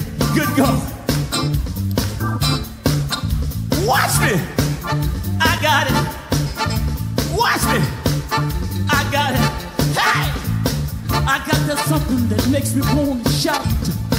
Good God. Watch me. I got it. Watch me. I got it. Hey! I got that something that makes me want to shout.